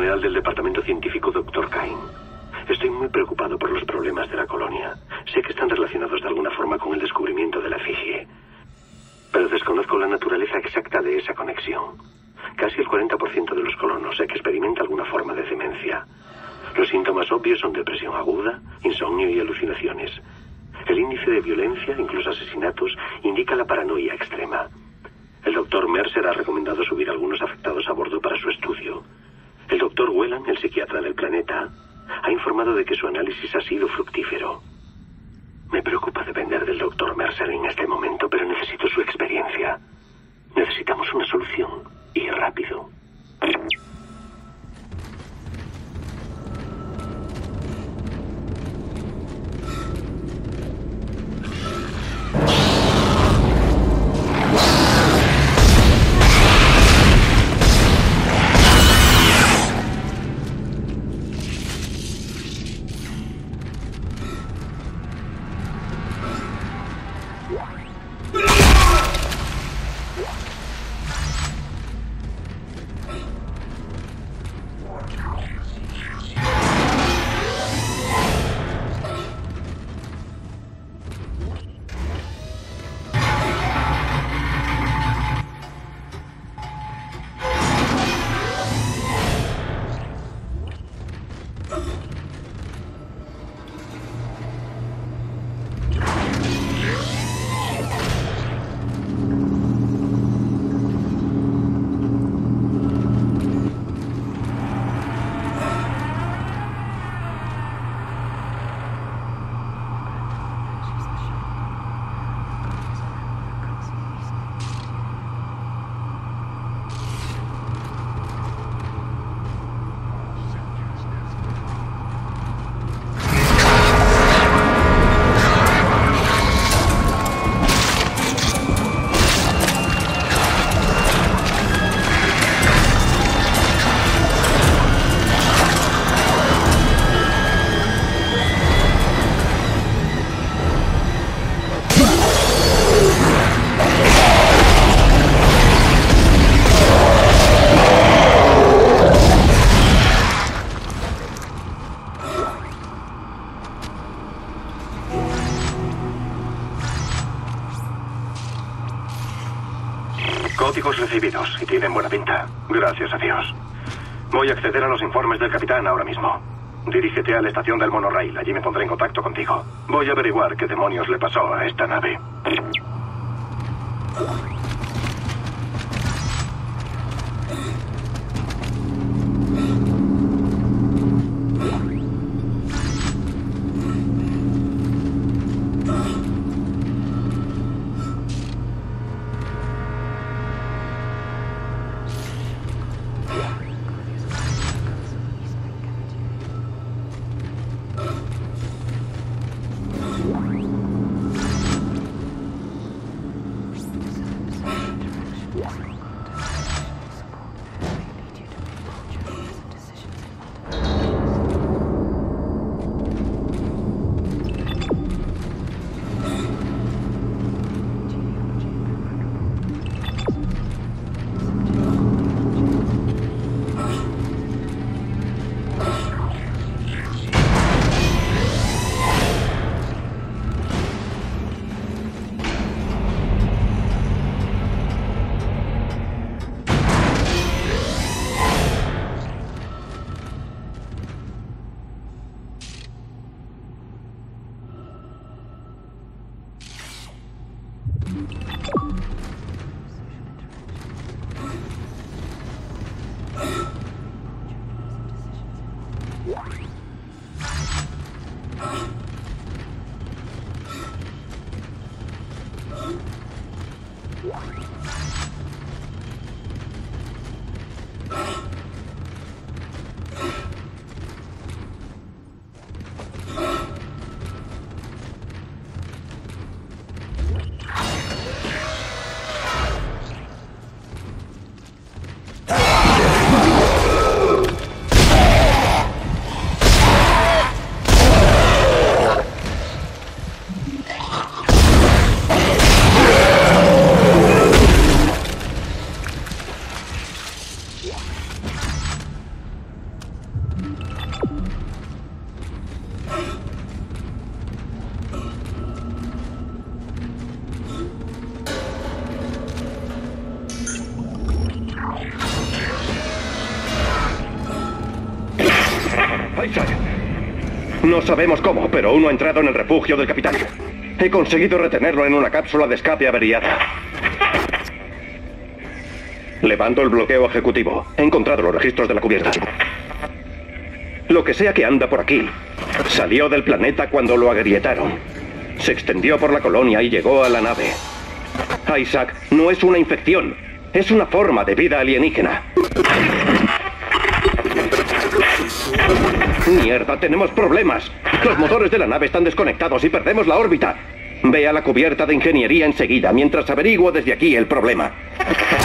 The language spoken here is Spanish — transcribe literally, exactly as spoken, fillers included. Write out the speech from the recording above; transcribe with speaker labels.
Speaker 1: general del Departamento Científico, doctor Cain. Estoy muy preocupado por los problemas de la colonia. Sé que están relacionados de alguna forma con el descubrimiento de la efigie, pero desconozco la naturaleza exacta de esa conexión. Casi el cuarenta por ciento de los colonos sé que experimenta alguna forma de demencia. Los síntomas obvios son depresión aguda, insomnio y alucinaciones. El índice de violencia, incluso asesinatos, indica la paranoia extrema. El doctor Mercer ha recomendado subir a algunos afectados a bordo para su estudio. El doctor Whelan, el psiquiatra del planeta, ha informado de que su análisis ha sido fructífero. Me preocupa depender del doctor Mercer en este momento, pero necesito su experiencia. Necesitamos una solución, y rápido. Códigos recibidos y tienen buena pinta. Gracias a Dios. Voy a acceder a los informes del capitán ahora mismo. Dirígete a la estación del monorail. Allí me pondré en contacto contigo. Voy a averiguar qué demonios le pasó a esta nave.
Speaker 2: Isaac. No sabemos cómo, pero uno ha entrado en el refugio del capitán. He conseguido retenerlo en una cápsula de escape averiada. Levanto el bloqueo ejecutivo. He encontrado los registros de la cubierta. Lo que sea que anda por aquí, salió del planeta cuando lo agrietaron. Se extendió por la colonia y llegó a la nave. Isaac, no es una infección. Es una forma de vida alienígena. Mierda, tenemos problemas. Los motores de la nave están desconectados y perdemos la órbita. Ve a la cubierta de ingeniería enseguida, mientras averiguo desde aquí el problema.